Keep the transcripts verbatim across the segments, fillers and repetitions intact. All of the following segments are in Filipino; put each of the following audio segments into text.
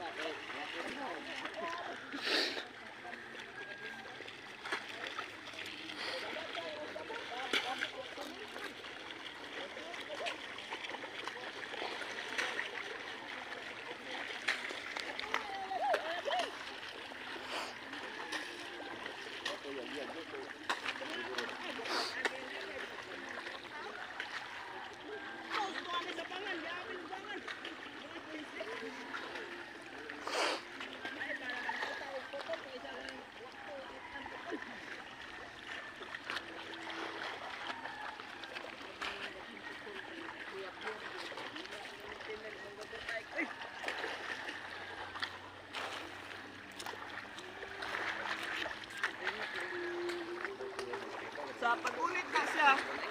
Sa pag-ulit na siya,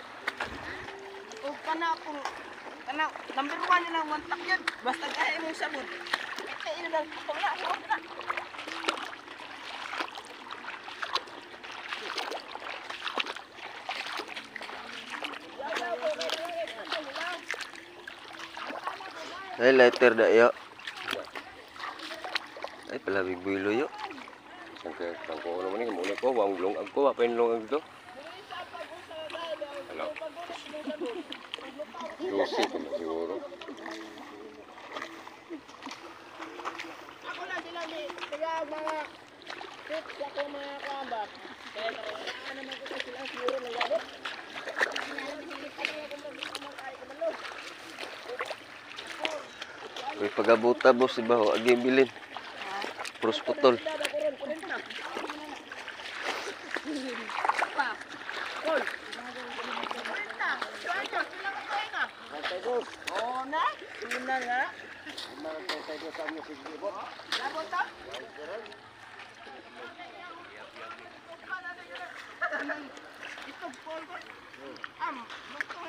o kana kung kana number one nilang wantak yun, basta kaya mo sabon. Ito ina lang ako na, ako na. Ay, lighter dah yo. Ay, pala bigbuilo yo. Sangka tangko naman ni muna ko wang long agko apa yung long agto. Hello. Dosi ko siguro. Ako na sila ni kaya mga tips ako mga kamba. Kaya ano naman ko sila siguro na labot. Uy, pagabuta boss si baho agi bilin. Pros putol. Oh na, ina nga. Labot ta? Ito pol ko. Am,